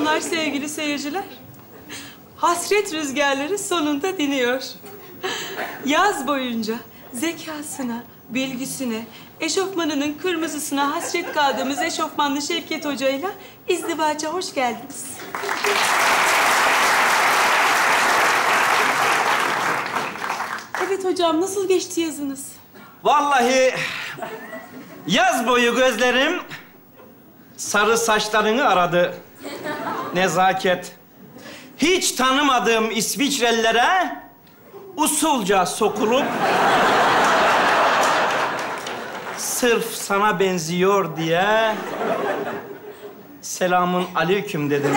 akşamlar sevgili seyirciler. Hasret rüzgarları sonunda diniyor. Yaz boyunca zekasına, bilgisine, eşofmanının kırmızısına hasret kaldığımız eşofmanlı Şevket Hoca'yla izdivaca hoş geldiniz. Evet hocam, nasıl geçti yazınız? Vallahi yaz boyu gözlerim sarı saçlarını aradı. Nezaket. Hiç tanımadığım İsviçrelilere usulca sokulup sırf sana benziyor diye selamun aleyküm dedim.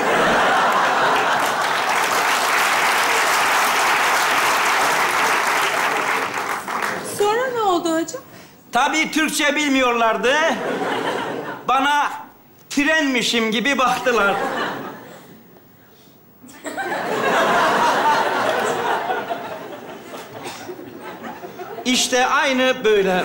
Sonra ne oldu hocam? Tabii Türkçe bilmiyorlardı. Bana trenmişim gibi baktılar. İşte aynı böyle.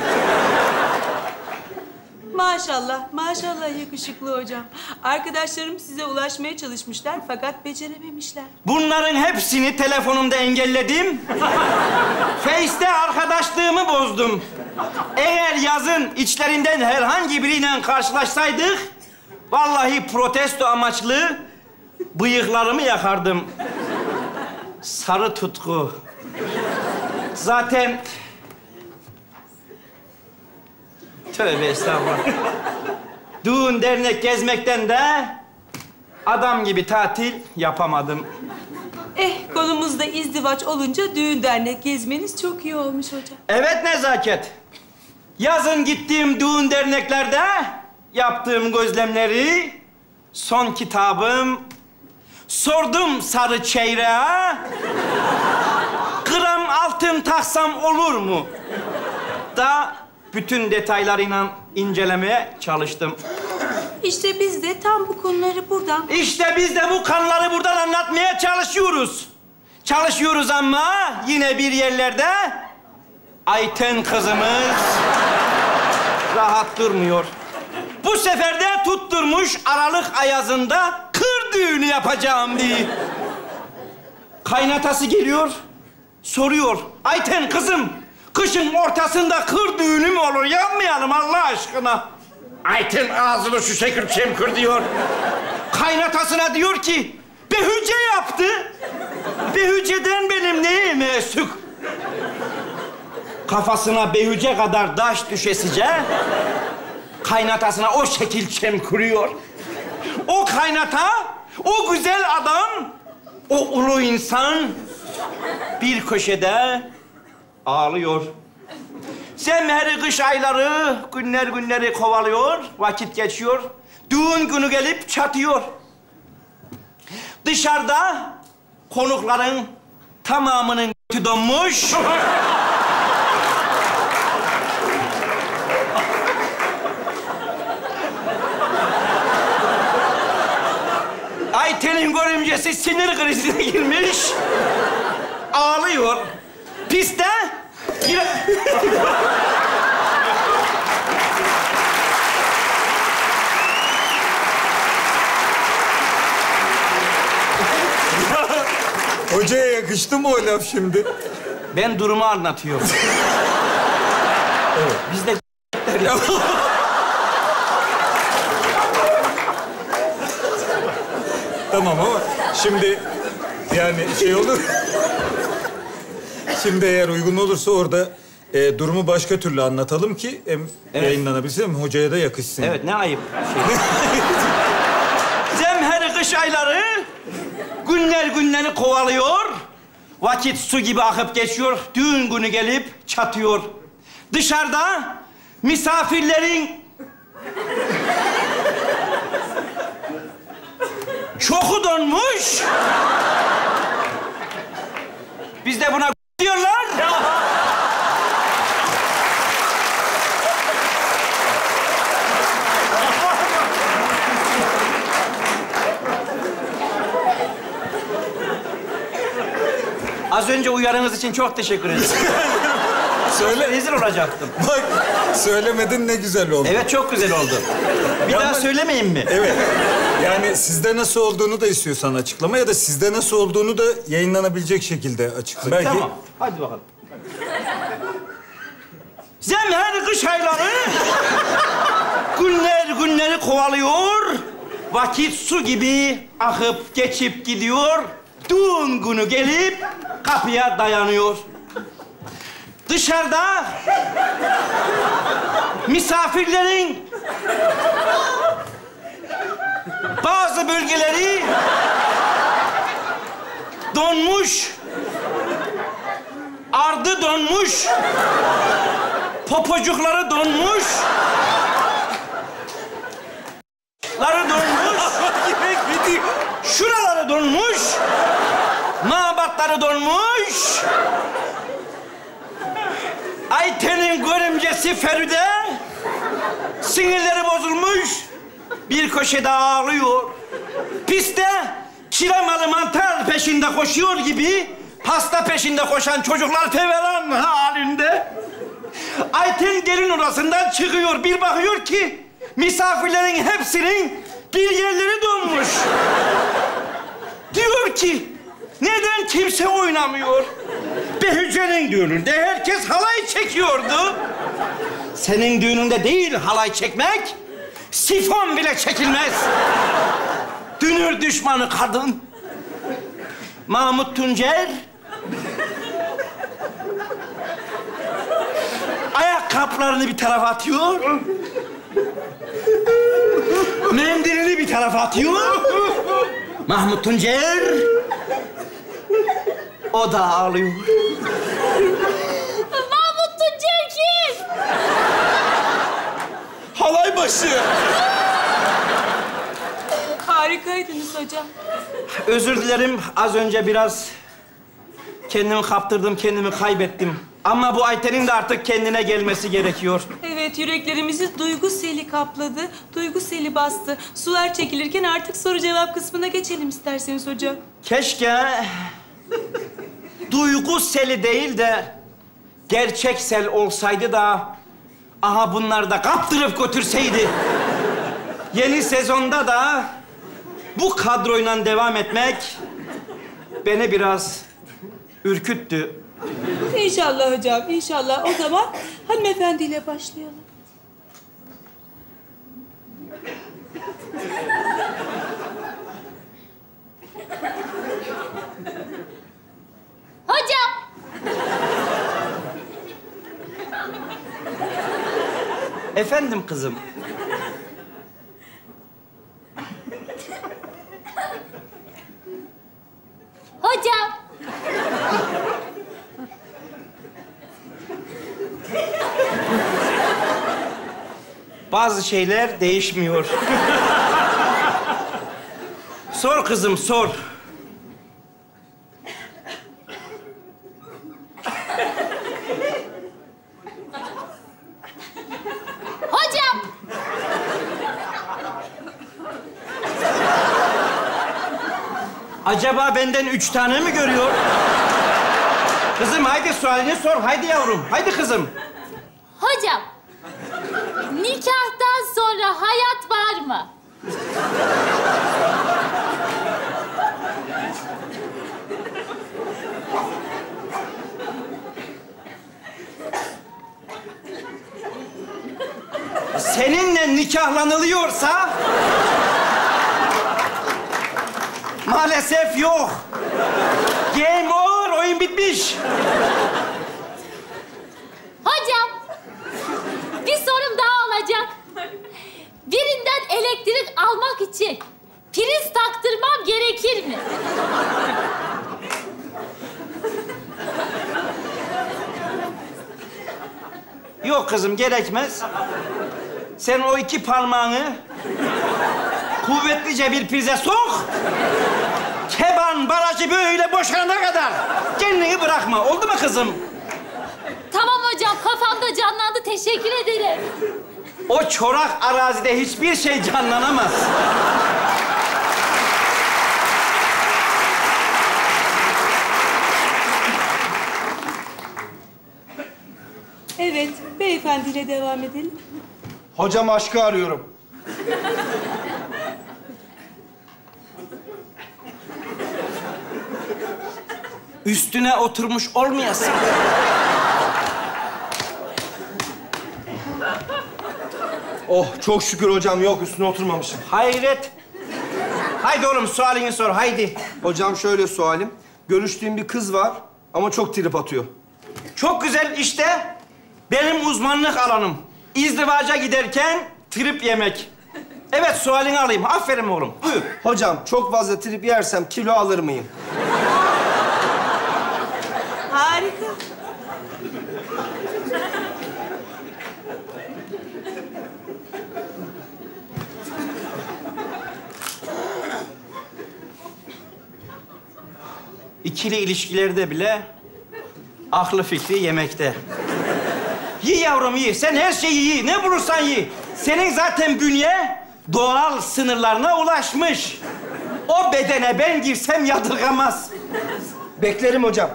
Maşallah, maşallah yakışıklı hocam. Arkadaşlarım size ulaşmaya çalışmışlar fakat becerememişler. Bunların hepsini telefonumda engelledim. Face'te arkadaşlığımı bozdum. Eğer yazın içlerinden herhangi biriyle karşılaşsaydık, vallahi protesto amaçlı bıyıklarımı yakardım. Sarı tutku. Zaten... Tövbe estağfurullah. Düğün dernek gezmekten de adam gibi tatil yapamadım. Konumuzda izdivaç olunca düğün dernek gezmeniz çok iyi olmuş hocam. Evet Nezaket. Yazın gittiğim düğün derneklerde yaptığım gözlemleri, son kitabım, sordum sarı çeyreğe, gram altın taksam olur mu? Da bütün detaylarıyla incelemeye çalıştım. İşte biz de tam bu konuları buradan... İşte biz de bu kanları buradan anlatmaya çalışıyoruz. Çalışıyoruz ama yine bir yerlerde Ayten kızımız rahat durmuyor. Bu sefer de tutturmuş Aralık ayazında kır düğünü yapacağım diye. Kaynatası geliyor, soruyor. Ayten kızım, kışın ortasında kır düğünü mü olur? Yapmayalım Allah aşkına. Ayten ağzını şu şekil çemkür diyor. Kaynatasına diyor ki, Behüce yaptı. Behüce'den benim neyim eksik? Kafasına Behüce kadar taş düşesice kaynatasına o şekil çemkürüyor. O kaynata, o güzel adam, o ulu insan bir köşede ağlıyor. Semheri kış ayları günleri kovalıyor, vakit geçiyor. Düğün günü gelip çatıyor. Dışarıda konukların tamamının götü donmuş. Ayten'in görümcesi sinir krizine girmiş. Ağlıyor. Piste... Hocaya yakıştı mı o laf şimdi? Ben durumu anlatıyorum. Evet. Biz de Tamam ama şimdi yani şey olur. Şimdi eğer uygun olursa orada durumu başka türlü anlatalım ki hem yayınlanabilsin hem hocaya da yakışsın. Evet, ne ayıp şey. Zemheri kış ayları günleri kovalıyor. Vakit su gibi akıp geçiyor. Düğün günü gelip çatıyor. Dışarıda misafirlerin çoku donmuş. Biz de buna diyorlar. Az önce uyarınız için çok teşekkür ederim. Söyle. Rezil olacaktım. Bak, söylemedin ne güzel oldu. Evet, çok güzel oldu. Bir daha söylemeyin mi? Evet. Yani sizde nasıl olduğunu da istiyorsan açıklama ya da sizde nasıl olduğunu da yayınlanabilecek şekilde açıkla. Belki... Tamam. Hadi bakalım. Zemher kış ayları günleri kovalıyor. Vakit su gibi akıp geçip gidiyor. Düğün günü gelip kapıya dayanıyor. Dışarıda misafirlerin bazı bölgeleri donmuş, ardı donmuş, popocukları donmuş, ları donmuş, şuraları donmuş, mabatları donmuş. Ayten'in görümcesi Feride sinirleri bozulmuş, bir köşede ağlıyor. Piste kiremalı mantar peşinde koşuyor gibi pasta peşinde koşan çocuklar feveran halinde. Ayten gelin odasından çıkıyor, bir bakıyor ki misafirlerin hepsinin bir yerleri donmuş. Diyor ki, neden kimse oynamıyor? Behüce'nin düğününde herkes halay çekiyordu. Senin düğününde değil halay çekmek, sifon bile çekilmez. Dünür düşmanı kadın. Mahmut Tuncer ayakkabılarını bir tarafa atıyor. Mendilini bir tarafa atıyor. Mahmut Tuncer o da ağlıyor. Mahmut Tuncer kim? Halay başı. Harikaydınız hocam. Özür dilerim, az önce biraz kendimi kaptırdım, kendimi kaybettim. Ama bu Ayten'in de artık kendine gelmesi gerekiyor. Evet, yüreklerimizi duygu seli kapladı, duygu seli bastı. Sular çekilirken artık soru cevap kısmına geçelim isterseniz hocam. Keşke duygu seli değil de gerçek sel olsaydı da aha bunları da kaptırıp götürseydi. Yeni sezonda da bu kadroyla devam etmek beni biraz ürküttü. İnşallah hocam, inşallah. O zaman hanımefendiyle başlayalım. Hocam. Efendim kızım. Hocam. Bazı şeyler değişmiyor. Sor kızım, sor. Hocam. Acaba benden 3 tane mi görüyor? Kızım haydi sualini sor. Haydi yavrum. Haydi kızım. Hocam. Nikahtan sonra hayat var mı? Seninle nikahlanılıyorsa maalesef yok. Game over, oyun bitmiş. Hocam. Bir sorum daha olacak. Birinden elektrik almak için priz taktırmam gerekir mi? Yok kızım, gerekmez. Sen o 2 parmağını kuvvetlice bir prize sok. Keban barajı böyle boşalana kadar kendini bırakma. Oldu mu kızım? Tamam hocam, kafamda canlandı. Teşekkür ederim. O çorak arazide hiçbir şey canlanamaz. Evet, beyefendiyle devam edelim. Hocam aşkı arıyorum. Üstüne oturmuş olmayasın. Oh çok şükür hocam yok üstüne oturmamışım. Hayret. Haydi oğlum sualini sor, haydi. Hocam şöyle sualim. Görüştüğüm bir kız var ama çok trip atıyor. Çok güzel işte. Benim uzmanlık alanım. İzdivaca giderken trip yemek. Evet, sualini alayım. Aferin oğlum. Buyur. Hocam çok fazla trip yersem kilo alır mıyım? Harika. İkili ilişkilerde bile aklı fikri yemekte. Yi yavrum yi. Sen her şeyi yi. Ne bulursan yi. Senin zaten bünye doğal sınırlarına ulaşmış. O bedene ben girsem yadırgamaz. Beklerim hocam.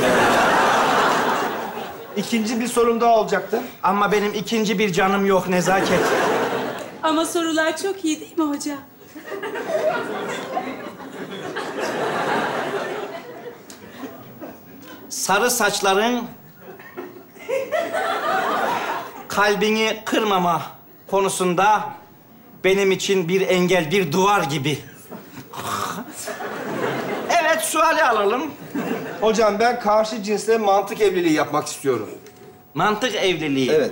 İkinci bir sorum daha olacaktı. Ama benim ikinci bir canım yok, nezaket. Ama sorular çok iyi değil mi hocam? Sarı saçların kalbini kırmama konusunda benim için bir engel, bir duvar gibi. Evet, suali alalım. Hocam ben karşı cinsle mantık evliliği yapmak istiyorum. Mantık evliliği. Evet.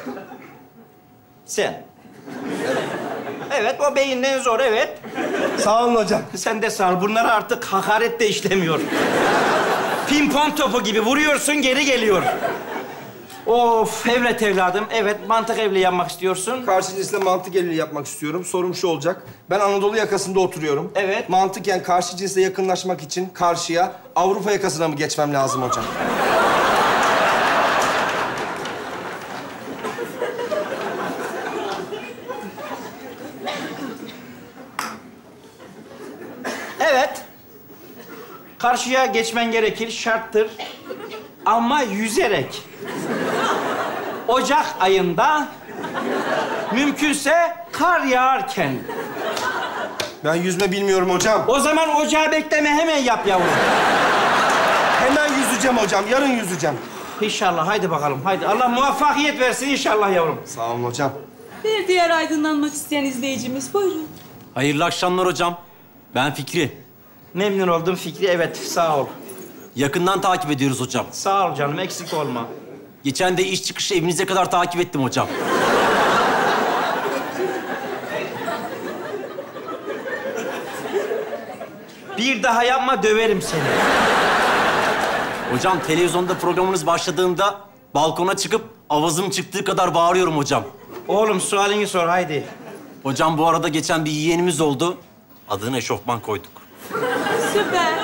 Sen. Evet, o beyinden zor, evet. Sağ olun hocam. Sen de sağ ol. Bunlara artık hakaret de işlemiyor. Pimpon topu gibi vuruyorsun, geri geliyor. Of, evet evladım. Evet, mantık evliliği yapmak istiyorsun. Karşı cinsle mantık evliliği yapmak istiyorum. Sorum şu olacak. Ben Anadolu yakasında oturuyorum. Evet. Mantıken karşı cinsle yakınlaşmak için karşıya Avrupa yakasına mı geçmem lazım hocam? Evet. Karşıya geçmen gerekir, şarttır. Ama yüzerek. Ocak ayında, mümkünse kar yağarken. Ben yüzme bilmiyorum hocam. O zaman ocağı bekleme, hemen yap yavrum. Hemen yüzeceğim hocam. Yarın yüzeceğim. İnşallah, haydi bakalım, haydi. Allah muvaffakiyet versin inşallah yavrum. Sağ olun hocam. Bir diğer aydınlanmak isteyen izleyicimiz, buyurun. Hayırlı akşamlar hocam. Ben Fikri. Memnun oldum Fikri, evet, sağ ol. Yakından takip ediyoruz hocam. Sağ ol canım, eksik olma. Geçen de iş çıkışı evinize kadar takip ettim hocam. Bir daha yapma, döverim seni. Hocam televizyonda programınız başladığında balkona çıkıp avazım çıktığı kadar bağırıyorum hocam. Oğlum sualini sor, haydi. Hocam bu arada geçen bir yeğenimiz oldu. Adını eşofman koyduk. Süper.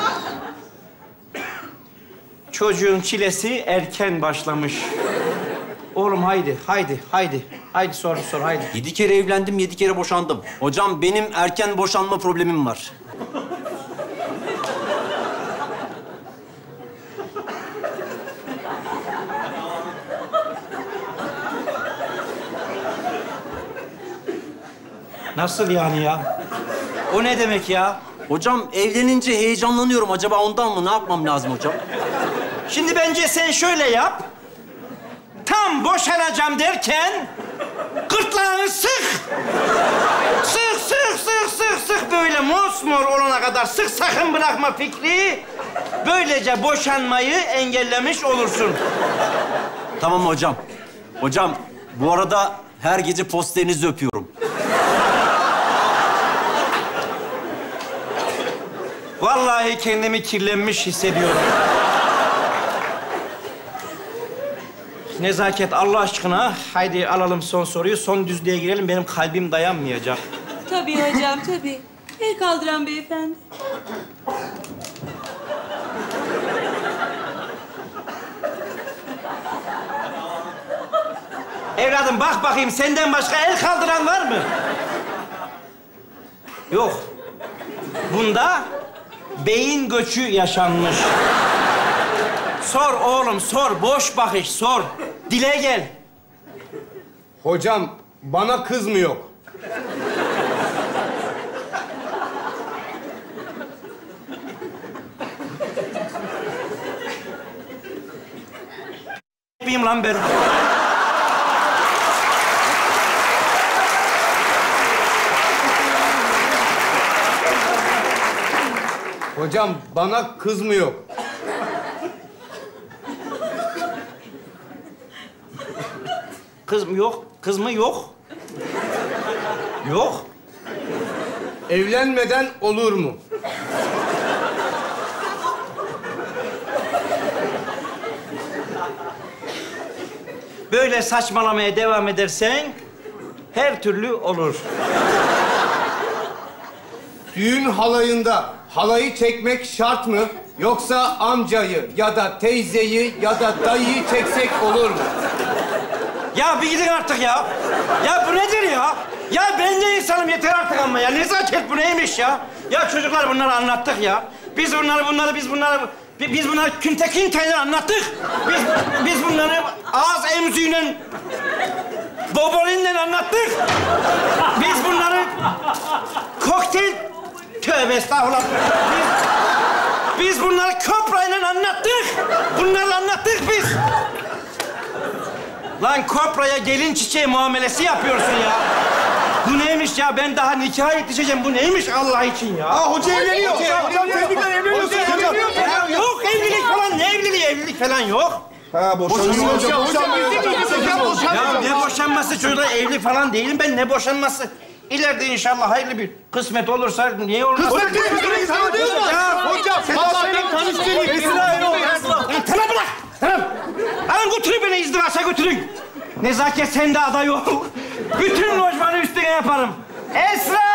Çocuğun çilesi erken başlamış. Oğlum haydi, haydi, haydi. Haydi sor, haydi. 7 kere evlendim, 7 kere boşandım. Hocam benim erken boşanma problemim var. Nasıl yani ya? O ne demek ya? Hocam evlenince heyecanlanıyorum. Acaba ondan mı? Ne yapmam lazım hocam? Şimdi bence sen şöyle yap. Tam boşanacağım derken gırtlağını sık. Sık, sık, sık, sık, sık. Böyle mosmor olana kadar sık, sakın bırakma Fikri. Böylece boşanmayı engellemiş olursun. Tamam hocam. Hocam bu arada her gece posterinizi öpüyorum. Vallahi kendimi kirlenmiş hissediyorum. Nezaket, Allah aşkına. Haydi alalım son soruyu. Son düzlüğe girelim. Benim kalbim dayanmayacak. Tabii hocam, tabii. El kaldıran beyefendi. Evladım bak bakayım, senden başka el kaldıran var mı? Yok. Bunda beyin göçü yaşanmış. Sor oğlum, sor. Boş bakış, sor. Dile gel. Hocam bana kız mı yok? miyim lan ben? Hocam bana kızmıyor. Kız mı yok? Kız mı yok? Yok. Evlenmeden olur mu? Böyle saçmalamaya devam edersen her türlü olur. Düğün halayında halayı çekmek şart mı? Yoksa amcayı ya da teyzeyi ya da dayıyı çeksek olur mu? Ya bir gidin artık ya. Ya bu nedir ya? Ya ben de insanım yeter artık ama ya. Nezaket bu neymiş ya? Ya çocuklar bunları anlattık ya. Biz bunları küntekinteyle anlattık. Biz bunları ağız emziğiyle, bobolinle anlattık. Biz bunları kokteyl... Tövbe estağfurullah. Biz bunları koprayla anlattık. Bunlarla anlattık biz. Lan kopraya gelin çiçeği muamelesi yapıyorsun ya. Bu neymiş ya? Ben daha nikaha yetişeceğim. Bu neymiş Allah için ya? Aa hoca evleniyor. Hocam tebrikler evleniyorsun. Ya yok evlilik falan. Ne evliliği? Evlilik falan yok. Ha boşanıyor hocam. Ya ne boşanması çocuklar? Evli falan değilim ben. Ne boşanması? İleride inşallah hayırlı bir kısmet olursa niye olmaz? Kısmet değil. Hocam. Vallahi tanıştırayım. Lan tamam bırak. Tamam. Alın götürün beni izdivaça götürün. Nezaket sende aday ol. Bütün lojmanı üstüne yaparım. Esra!